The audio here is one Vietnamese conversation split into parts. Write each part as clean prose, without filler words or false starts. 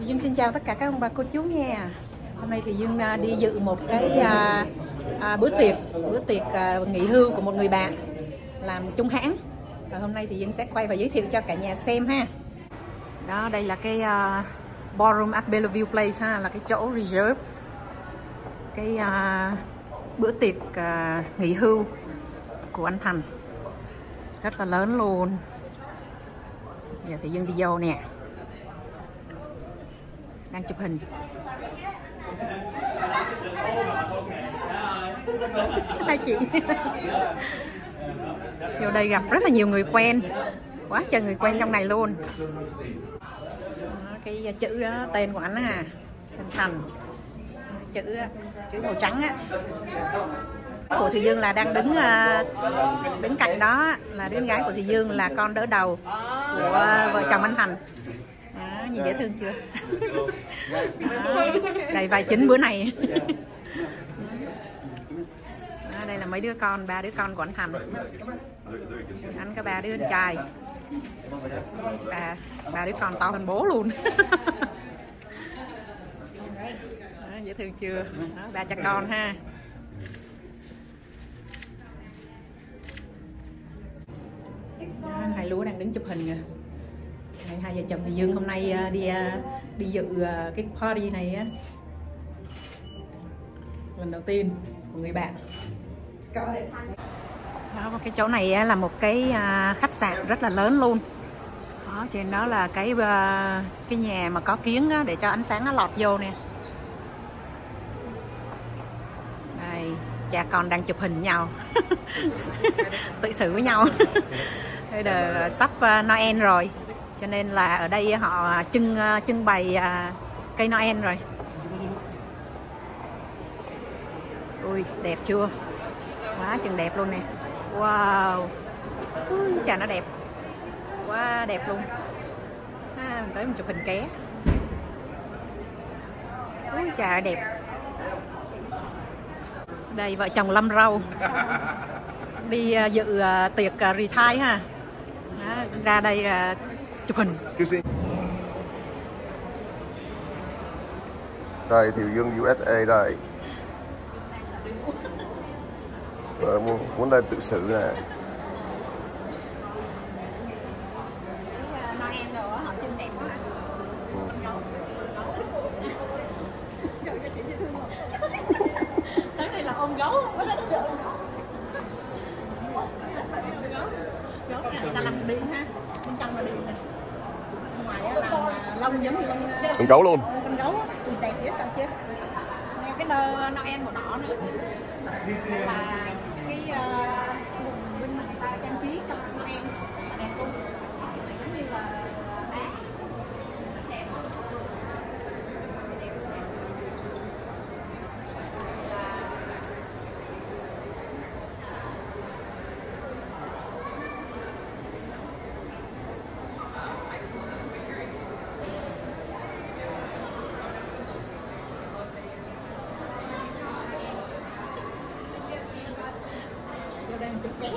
Dương xin chào tất cả các ông bà cô chú nha. Hôm nay thì Dương đi dự một cái bữa tiệc nghỉ hưu của một người bạn làm chung hãng. Và hôm nay thì Dương sẽ quay và giới thiệu cho cả nhà xem ha. Đó, đây là cái ballroom at Bellevue Place ha, là cái chỗ reserve cái bữa tiệc nghỉ hưu của anh Thành. Rất là lớn luôn. Giờ thì Dương đi vô nè, đang chụp hình. Hai chị vô đây gặp rất là nhiều người quen, quá trời người quen trong này luôn. Đó, cái chữ đó tên của anh à, anh Thành, chữ màu trắng á. Của Thùy Dương là đang đứng cạnh đó, là đứa gái của Thùy Dương là con đỡ đầu của vợ chồng anh Thành. Đó, nhìn dễ thương chưa? Đây vai chính bữa này. Đó, đây là mấy đứa con, 3 đứa con của anh Thành. Anh có 3 đứa anh trai, ba đứa con to hơn bố luôn. Đó, dễ thương chưa? Đó, 3 cha con ha. Đó, hai lúa đang đứng chụp hình kìa. Hai vợ chồng Thùy Dương hôm nay đi dự cái party này á, lần đầu tiên của người bạn. Đó, cái chỗ này là một cái khách sạn rất là lớn luôn. Đó, trên đó là cái nhà mà có kiếng để cho ánh sáng nó lọt vô nè. Đây, cha con đang chụp hình nhau. Tự xử với nhau. Bây giờ sắp Noel rồi, cho nên là ở đây họ trưng bày cây Noel rồi. Ui, đẹp chưa? Quá chừng đẹp luôn nè. Wow. Ui, chà, nó đẹp. Quá đẹp luôn. Mình tới mình chụp hình ké. Ui, chà, đẹp. Đây, vợ chồng Lâm Râu đi dự tiệc retire ha. Đó, ra đây là chụp hình. Đây, Thùy Dương USA đây. Muốn đây tự xử nè. Noel rồi họ trưng đẹp quá. Tới đây là ôm gấu. Gấu này người ta làm điện ha, bên trong là điện nè, ngoài làm lông giống như con gấu luôn. Con gấu đẹp dễ sợ chứ. Cái Noel màu đỏ nữa là cái bên người ta trang trí cho Noel đẹp luôn, giống như là đẹp. Đây một chụp ké.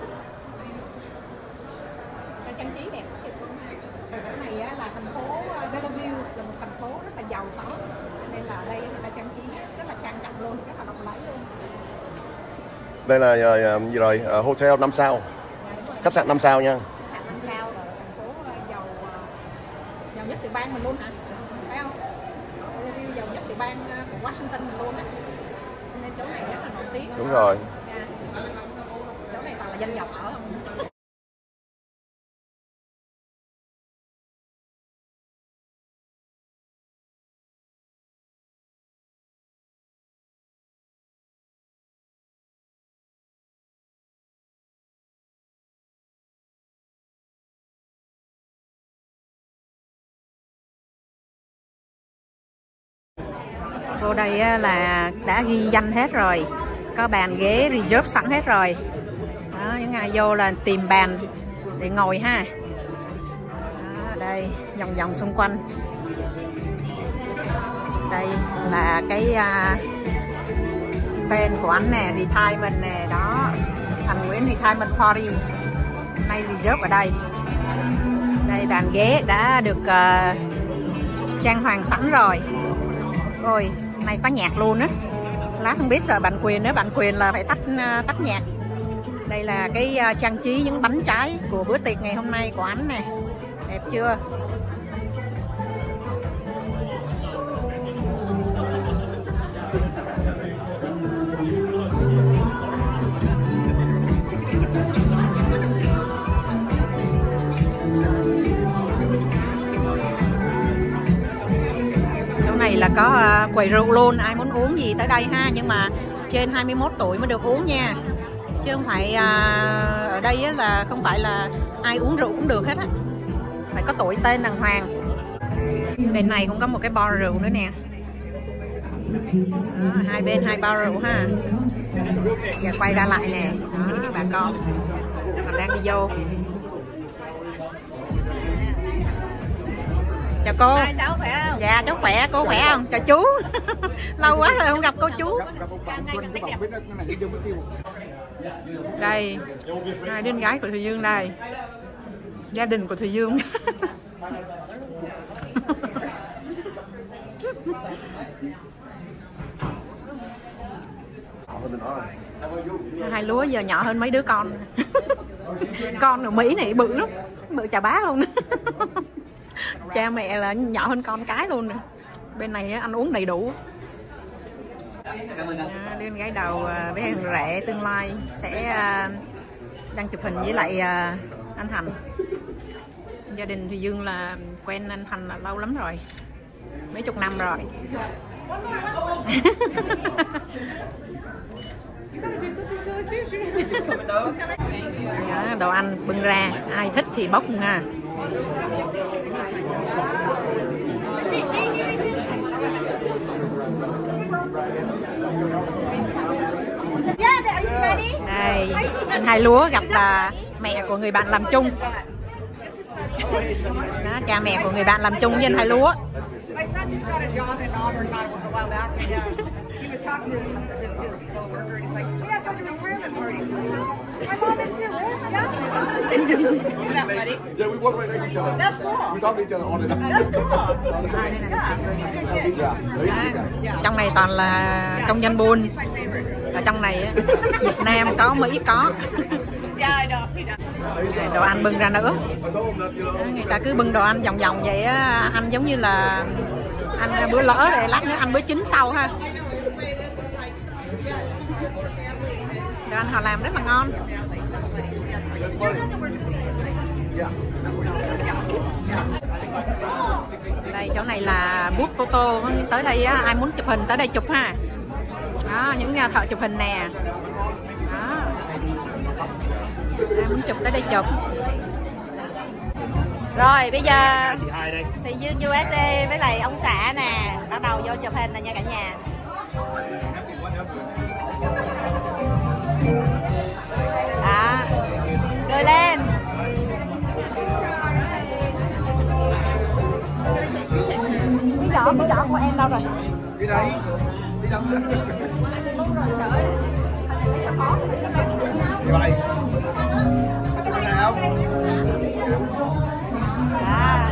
Cái trang trí đẹp. Cái này là thành phố Bellevue, là một thành phố rất là giàu có, nên là đây người ta trang trí rất là trang trọng luôn, rất là lộng lẫy luôn. Đây là gì rồi? Hotel 5 sao. Khách sạn 5 sao nha. Khách sạn 5 sao là thành phố giàu nhất tiểu bang mình luôn hả? Phải không? Bellevue giàu nhất tiểu bang của Washington mình luôn á. Nên chỗ này rất là nổi tiếng. Đúng rồi. Chỗ này toàn là dân giàu ở không? Vô đây là đã ghi danh hết rồi, có bàn ghế reserve sẵn hết rồi. Đó, những ai vô là tìm bàn để ngồi ha. Đó, đây vòng vòng xung quanh. Đây là cái tên của anh nè, retirement nè, đó, Thành Nguyễn Retirement Party, nay reserve ở đây. Đây bàn ghế đã được trang hoàng sẵn rồi. Ôi, này có nhạc luôn á. Lát không biết sợ bản quyền nữa, bản quyền là phải tắt nhạc. Đây là cái trang trí những bánh trái của bữa tiệc ngày hôm nay của anh nè. Đẹp chưa? Chỗ này là có quầy rượu luôn, ai muốn uống gì tới đây ha, nhưng mà trên 21 tuổi mới được uống nha. Chứ không phải ở đây á, là không phải là ai uống rượu cũng được hết á, phải có tuổi tên đàng hoàng. Bên này cũng có một cái bar rượu nữa nè. Hai bên hai bar rượu ha. Giờ quay ra lại nè. Đó, bà con còn đang đi vô. Chào cô. Cháu khỏe không? Dạ cháu khỏe, cô khỏe không? Chào chú. Lâu quá rồi không gặp cô chú. Đây, hai đứa gái của Thùy Dương đây. Gia đình của Thùy Dương. Hai lúa giờ nhỏ hơn mấy đứa con. Con ở Mỹ này bự lắm, bự chà bá luôn. Cha mẹ là nhỏ hơn con cái luôn nè. Bên này ăn uống đầy đủ. Đứa con gái đầu với hàng rể tương lai sẽ đang chụp hình với lại anh Thành. Gia đình Thùy Dương là quen anh Thành là lâu lắm rồi, mấy chục năm rồi. Đó, đồ ăn bưng ra, ai thích thì bốc nha. Đây, anh Hai Lúa gặp mẹ của người bạn làm chung. Đó, cha mẹ của người bạn làm chung với anh Hai Lúa. Yeah, we work right next to each other. That's cool. We talk to each other all the time. That's cool. Trong này toàn là công nhân buôn. Ở trong này á, Việt Nam có, Mỹ có. Đồ ăn bưng ra nữa. Người ta cứ bưng đồ ăn vòng vòng vậy á, ăn giống như là ăn bữa lỡ để lát nữa ăn bữa chính sau ha. Đồ ăn họ làm rất là ngon. Đây chỗ này là booth photo, tới đây á, ai muốn chụp hình tới đây chụp ha. Đó, những thợ chụp hình nè. Đó. Ai muốn chụp tới đây chụp. Rồi bây giờ thì Dương USA với lại ông xã nè, bắt đầu vô chụp hình nè nha cả nhà. Đó, cười lên. Cái giỏ của em đâu rồi? Đi đấy. Đi đâu? Đi vậy. Cái này không? À.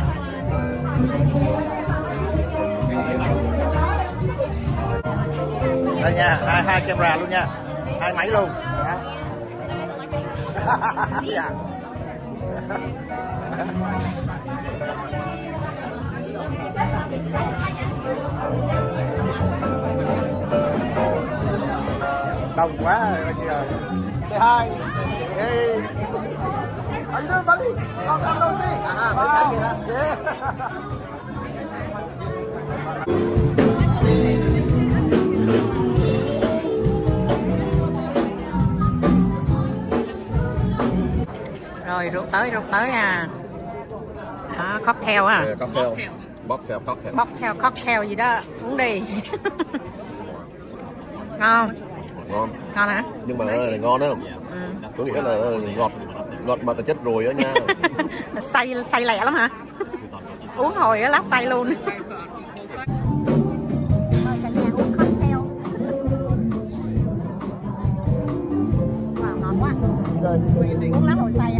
Đây nha, hai camera luôn nha. Hai máy luôn. Đó. Dạ. Đông quá rồi chị ơi. Say hi. Hey. How you doing, buddy? Long time no see. Wow. Yeah. Rồi rượu tới à. Đó, cocktail à. Yeah, cocktail. Cocktail Cocktail gì đó, uống đi. Ngon. Ngon. Ngon hả? Nhưng mà này ngon đó. Có nghĩa là ngọt mật là chết rồi đó nha. say lẹ lắm hả? Uống hồi á lát say luôn. Cả nhà uống cocktail. Wow, ngon quá. Uống lát hồi say á.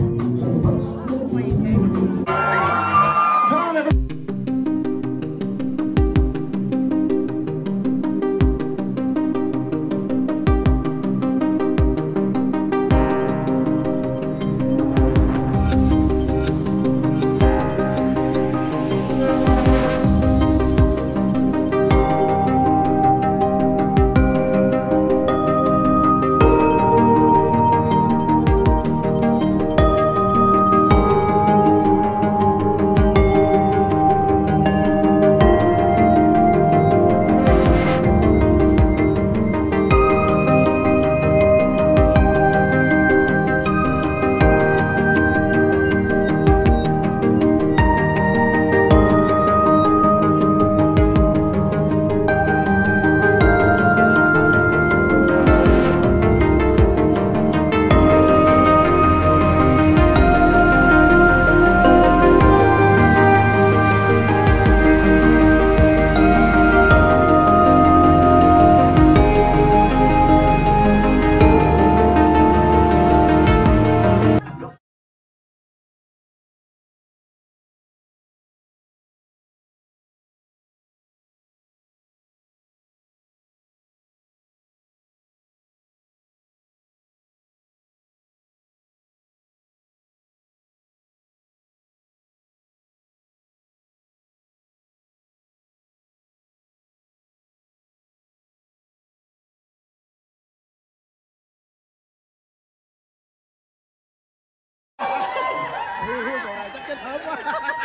hương rồi chắc chết sớm quá.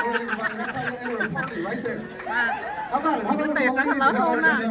Bữa tiệc nó lớn hơn á.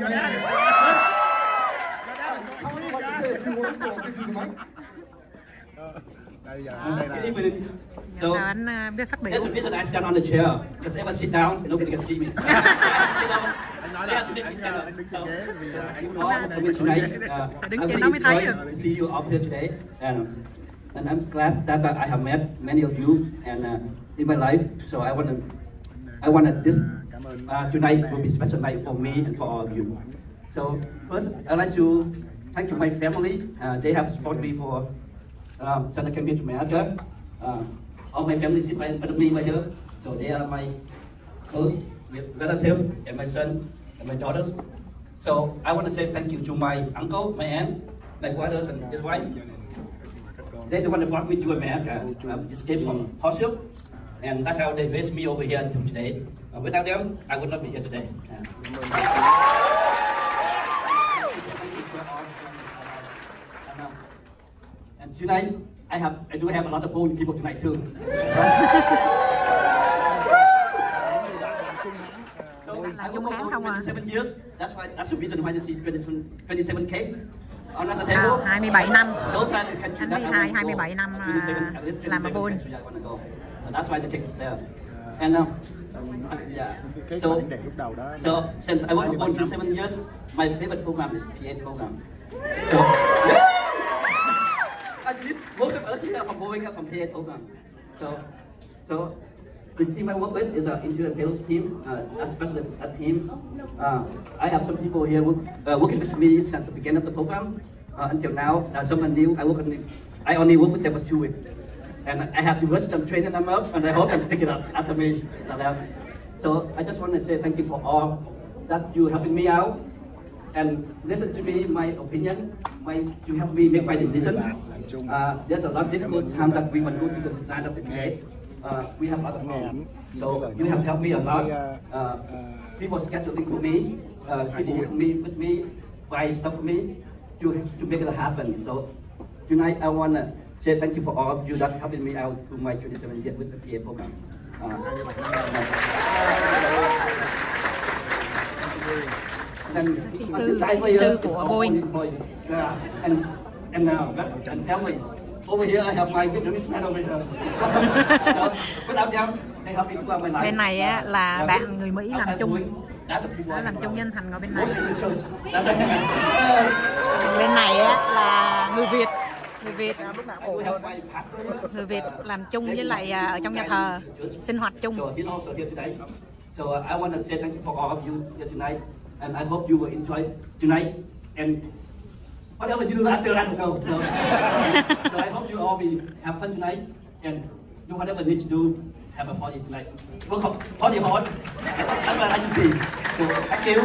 Good evening. So, Anh biết phát biểu. there's a reason I stand on the chair. Because if I sit down, nobody can see me. They have to make me stand up. So, thank you all for coming tonight. I really enjoyed to see you up here today. And I'm glad that I have met many of you and in my life. So I wanted this tonight will be a special night for me and for all of you. So first, I'd like to thank you my family. They have supported me for since I came here to America. All my family sit right in front of me right here. So they are my close relative and my son and my daughters. So I want to say thank you to my uncle, my aunt, my brothers and his wife. They're the one that brought me to America. Escaped from hardship, and that's how they raised me over here until today. Without them, I would not be here today. And tonight, I do have a lot of bold people tonight too. So I work for 27 years. That's the reason why you see 27 cakes on the table. 27 năm. Those are the countries that I want to go. 27 năm 27, at least 27 làm ở Bôn. countries I want to go. And that's why the cake is there. And yeah. So since I work for Bôn for 7 years, my favorite program is PA program. So I believe most of us here are from Boeing are from PA program. So the team I work with is an interior payloads team, especially a team. I have some people here working with me since the beginning of the program until now. Someone new. I only work with them for 2 weeks, and I have to rush them, training them up, and I hope them pick it up after me. So I just want to say thank you for all that you helping me out and listen to me, my opinion, you help me make my decision. There's a lot of difficult times that we went through the design of the PA. We have other problems. So you have helped me a lot. People scheduling for me, people working with me, buy stuff for me to make it happen. So tonight I want to say thank you for all of you that helping me out through my 27 years with the PA program. Kỹ sư của Boeing. And families. Over here I have my Vietnamese friend over here. So without them, they help me throughout my life. Bên này á, là bạn người Mỹ làm chung. Nó làm chung với anh Thành ngồi bên này. Bên này á, là người Việt. Người Việt làm chung với lại ở trong nhà thờ sinh hoạt chung. So I want to say thank you for all of you here tonight, and I hope you will enjoy tonight. And whatever you do after that, so I hope you all have fun tonight and do whatever you need to do. Have a party tonight. Welcome, party hard. That's what I can see. So thank you.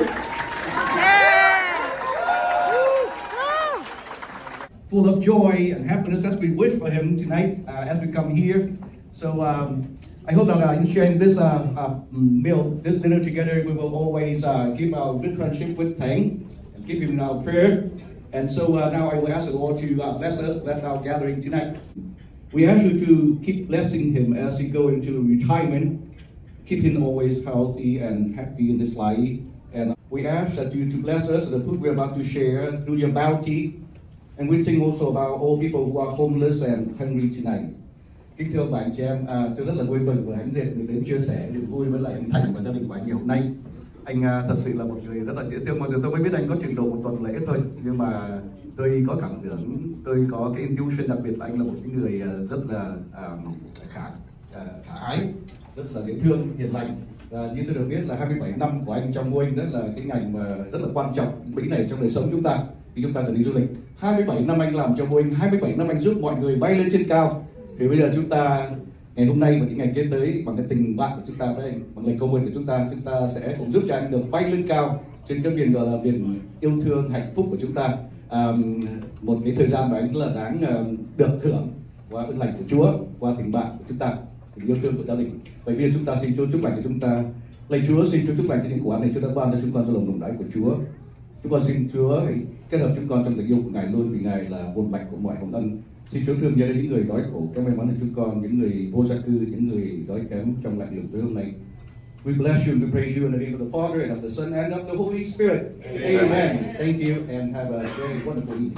Full of joy and happiness as we wish for him tonight as we come here. So I hope that in sharing this meal, this dinner together, we will always keep our good friendship with Thánh and keep him in our prayer. And so now I will ask the Lord to bless our gathering tonight. We ask you to keep blessing him as he go into retirement. Keep him always healthy and happy in his life. And we ask that you to bless us the food we're about to share through your bounty. And we think also about all people who are homeless and hungry tonight. Kính thưa bạn chị em, tôi rất là vui mừng và hãnh diện được đến chia sẻ niềm vui với lại anh Thành và gia đình của anh ngày hôm nay. Anh thật sự là một người rất là dễ thương. Mặc dù tôi mới biết anh có trình độ một tuần lễ thôi, nhưng mà tôi có cảm tưởng, tôi có cái intuition, đặc biệt là anh là một cái người rất là khả ái, rất là dễ thương, hiền lành. Như tôi được biết là 27 năm của anh trong Boeing, đó là cái ngành mà rất là quan trọng Mỹ này trong đời sống chúng ta khi chúng ta cần đi du lịch. 27 năm anh làm cho Boeing, 27 năm anh giúp mọi người bay lên trên cao. Thì bây giờ chúng ta ngày hôm nay và những ngày kế tới, bằng cái tình bạn của chúng ta với anh, bằng lời cầu nguyện của chúng ta sẽ cùng giúp cho anh được bay lên cao trên cái miền gọi là miền yêu thương hạnh phúc của chúng ta. Một cái thời gian mà anh rất là đáng được hưởng qua ơn lành của Chúa, qua tình bạn của chúng ta, tình yêu thương của gia đình. Bởi vì chúng ta xin Chúa chúc lành cho chúng ta. Lạy Chúa, xin Chúa chúc lành cho những quả này Chúa đã ban cho chúng con trong lòng đồng đáy của Chúa. Chúng con xin Chúa hãy kết hợp chúng con trong tình yêu của Ngài luôn, vì Ngài là nguồn mạch của mọi hồng ân. Xin Chúa thương nhớ những người đói khổ, các may mắn là chúng con, những người vô gia cư, những người đói kém trong lạnh lùng tối hôm nay. We bless you and we praise you in the name of the Father and of the Son and of the Holy Spirit. Amen. Thank you and have a very wonderful evening.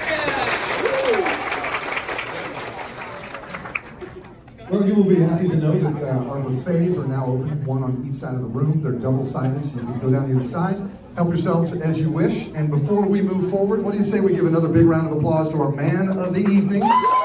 Well, you will be happy to know that our buffets are now open, one on each side of the room. They're double-sided, so you can go down the other side. Help yourselves as you wish. And before we move forward, what do you say we give another big round of applause to our man of the evening?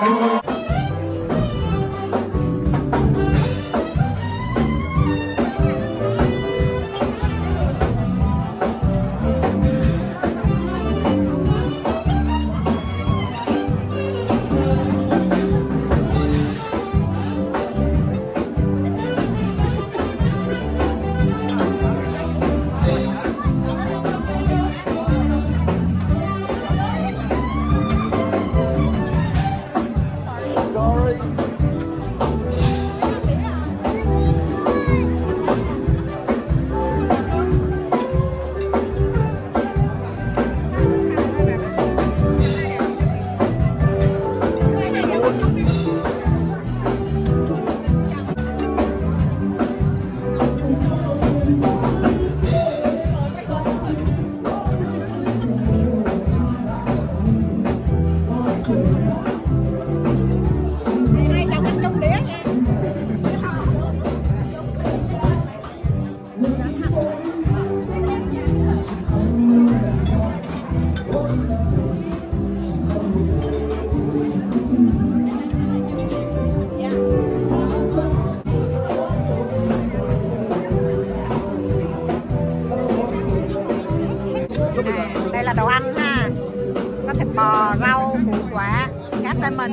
Đây là đồ ăn ha, có thịt bò, rau, củ quả, cá salmon,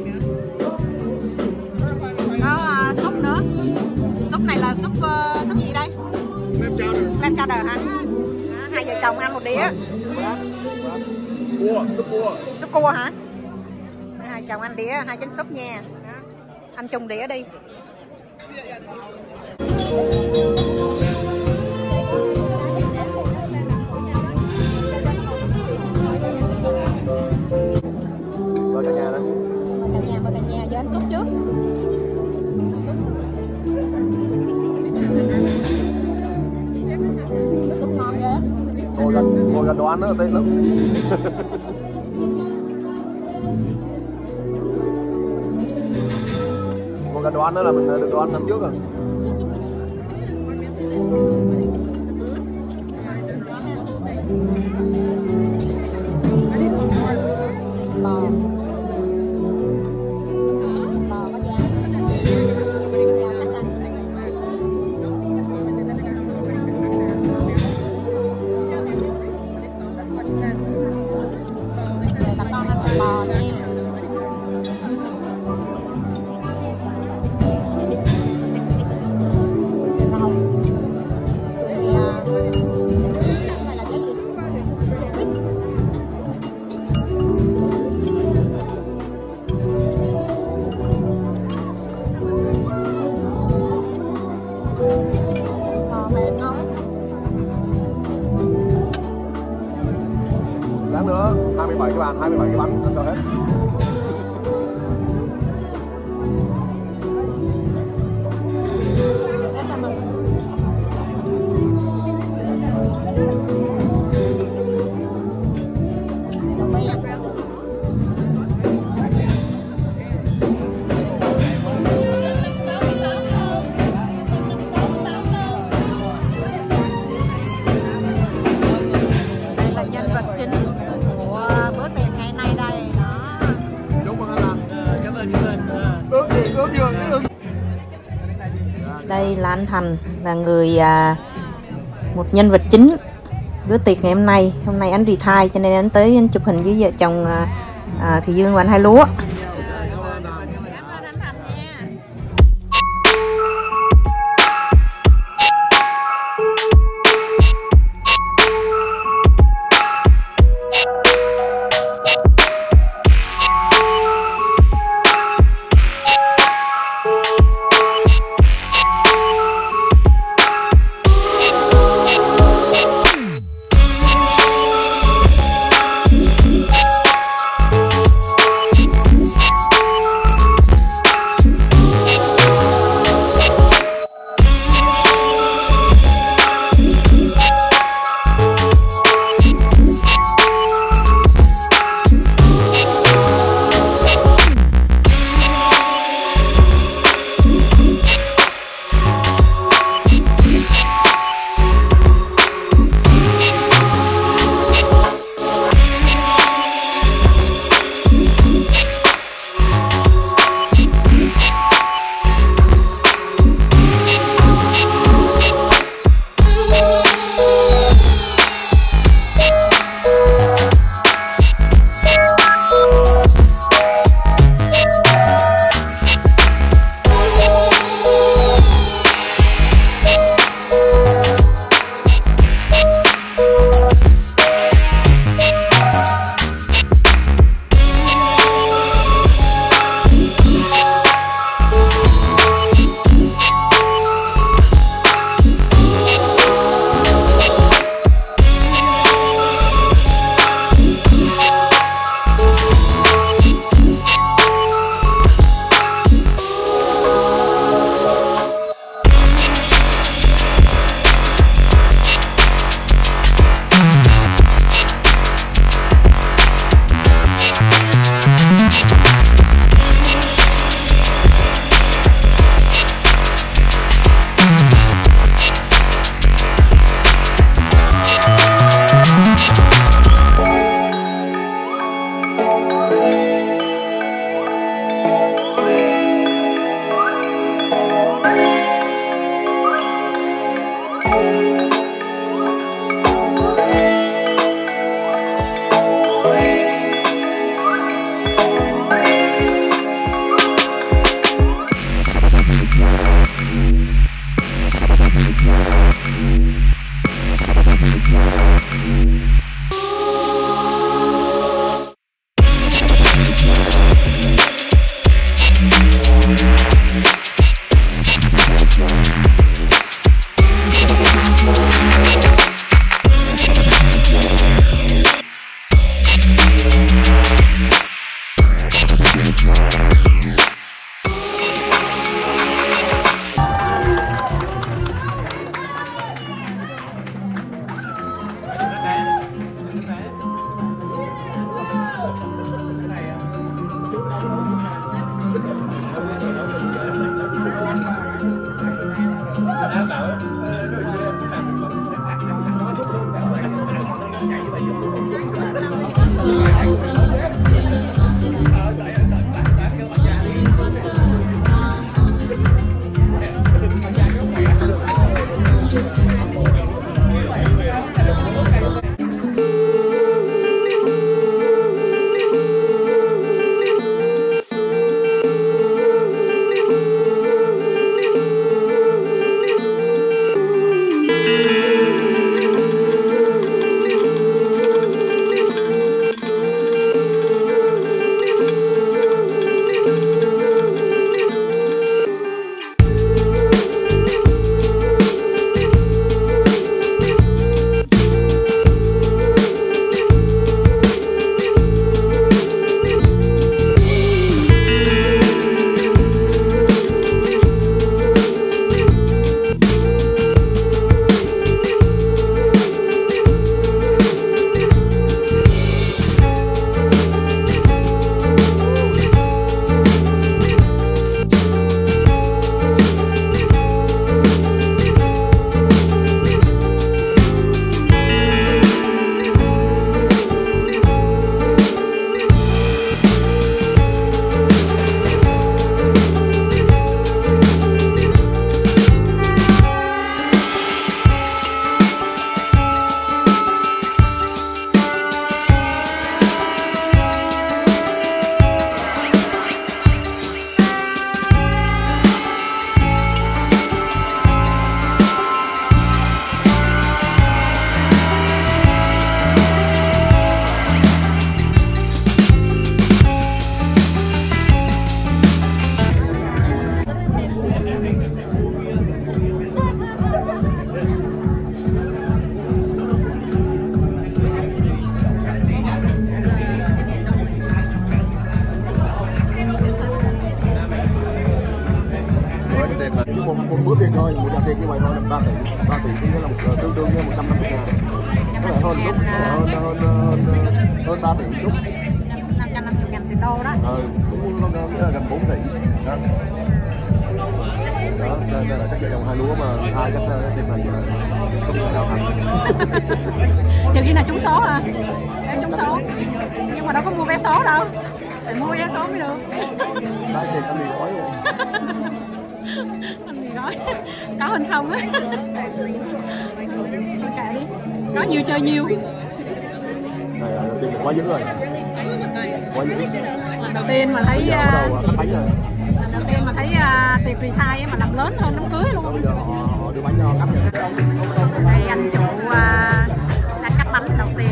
có súp nữa. Súp này là súp gì đây? Lamb chowder hả? Hai vợ chồng ăn một đĩa. Súp cua hả? Hai chồng ăn đĩa, hai chén súp nha. Ăn chung đĩa đi. Mời cả nhà đó. Mời cả nhà cho anh súp trước. Súp ngon ghê. Ngồi gần đồ ăn đó là tết lắm. Ngồi gần đồ ăn đó là mình được đồ ăn năm trước rồi. Lát nữa 27 cái bàn, 27 cái bánh ăn cho hết. Đây là anh Thành, là một nhân vật chính bữa tiệc ngày hôm nay. Hôm nay anh retire cho nên anh tới anh chụp hình với vợ chồng Thùy Dương và anh Hai Lúa. như vậy thôi, 3 tỷ cũng là tương đương với 150.000. Có lẽ hơn chút, hơn 3 tỷ chút. 550.000 tiền đô đó. Cũng là gần 4 tỷ. Đó, nên là chắc vợ chồng hai lúa mà hai chắc tiền này không thể nào thành. Trừ khi nào trúng số hả? Em trúng số. Nhưng mà đâu có mua vé số đâu. Phải mua vé số mới được. Đấy, tiền ăn mì gói rồi. Ăn mì gói. Có hơn không á? Thôi kệ đi. Có nhiều chơi nhiều. Này tiền quá dữ rồi. Quá dữ. Lần đầu tiên mà thấy cắt bánh rồi. lần đầu tiên mà thấy tiệc retire mà làm lớn hơn đám cưới luôn. Bây giờ họ đưa bánh cho cắt rồi. Đây anh chủ đang cắt bánh đầu tiên.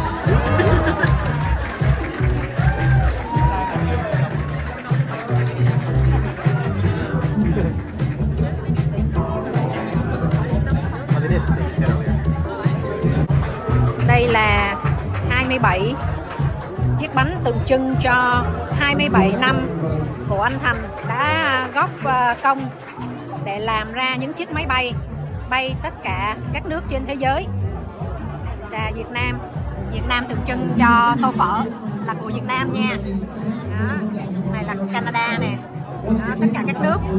Đây là 27 chiếc bánh tượng trưng cho 27 năm của anh Thành đã góp công để làm ra những chiếc máy bay bay tất cả các nước trên thế giới. Và Việt Nam tượng trưng cho tô phở là của Việt Nam nha. Đó, này là Canada nè. Đó, tất cả các nước.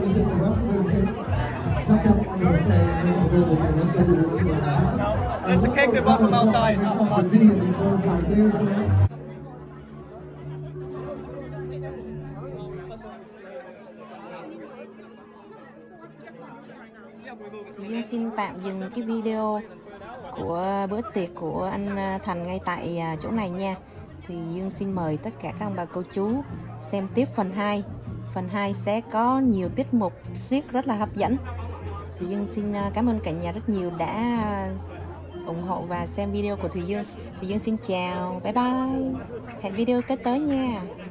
There's a cake they bought from outside. It's not from us. Dương xin tạm dừng cái video của bữa tiệc của anh Thành ngay tại chỗ này nha. Thì Dương xin mời tất cả các ông bà cô chú xem tiếp phần 2. Phần 2 sẽ có nhiều tiết mục siết rất là hấp dẫn. Thì Dương xin cảm ơn cả nhà rất nhiều đã ủng hộ và xem video của Thùy Dương. Thùy Dương xin chào, bye bye. Hẹn video kế tới nha.